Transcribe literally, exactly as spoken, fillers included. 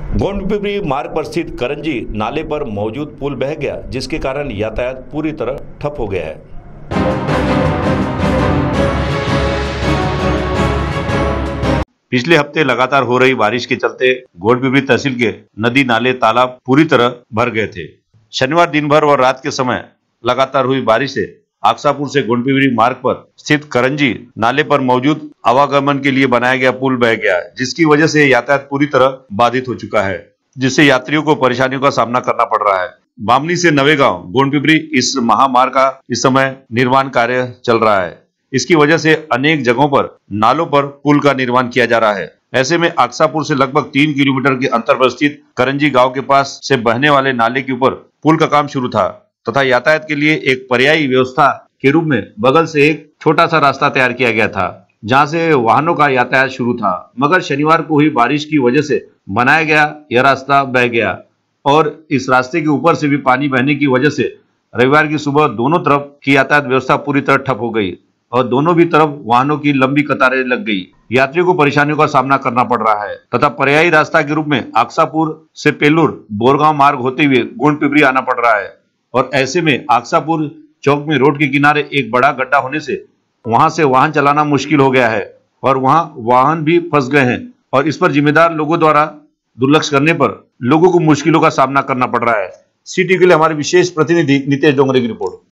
गोंडपिपरी मार्ग पर स्थित करंजी नाले पर मौजूद पुल बह गया, जिसके कारण यातायात पूरी तरह ठप हो गया है। पिछले हफ्ते लगातार हो रही बारिश के चलते गोंडपिपरी तहसील के नदी नाले तालाब पूरी तरह भर गए थे। शनिवार दिन भर और रात के समय लगातार हुई बारिश से आक्सापुर से गोंडपिपरी मार्ग पर स्थित करंजी नाले पर मौजूद आवागमन के लिए बनाया गया पुल बह गया, जिसकी वजह से यातायात पूरी तरह बाधित हो चुका है, जिससे यात्रियों को परेशानियों का सामना करना पड़ रहा है। बामनी से नवेगांव गोंडपिपरी इस महामार्ग का इस समय निर्माण कार्य चल रहा है। इसकी वजह से अनेक जगहों पर नालों पर पुल का निर्माण किया जा रहा है। ऐसे में आक्सापुर से लगभग तीन किलोमीटर के अंतर पर स्थित करंजी गांव के पास से बहने वाले नाले के ऊपर पुल का काम शुरू था तथा यातायात के लिए एक पर्यायी व्यवस्था के रूप में बगल से एक छोटा सा रास्ता तैयार किया गया था, जहां से वाहनों का यातायात शुरू था। मगर शनिवार को हुई बारिश की वजह से बनाया गया यह रास्ता बह गया और इस रास्ते के ऊपर से भी पानी बहने की वजह से रविवार की सुबह दोनों तरफ की यातायात व्यवस्था पूरी तरह ठप हो गई और दोनों भी तरफ वाहनों की लंबी कतारें लग गई। यात्रियों को परेशानियों का सामना करना पड़ रहा है तथा पर्यायी रास्ता के रूप में आक्सापुर से पेल्लूर बोरगांव मार्ग होते हुए गोंडपिपरी आना पड़ रहा है और ऐसे में आक्सापुर चौक में रोड के किनारे एक बड़ा गड्ढा होने से वहां से वाहन चलाना मुश्किल हो गया है और वहां वाहन भी फंस गए हैं और इस पर जिम्मेदार लोगों द्वारा दुर्लक्ष्य करने पर लोगों को मुश्किलों का सामना करना पड़ रहा है। सिटी के लिए हमारे विशेष प्रतिनिधि नितेश डोंगरे की रिपोर्ट।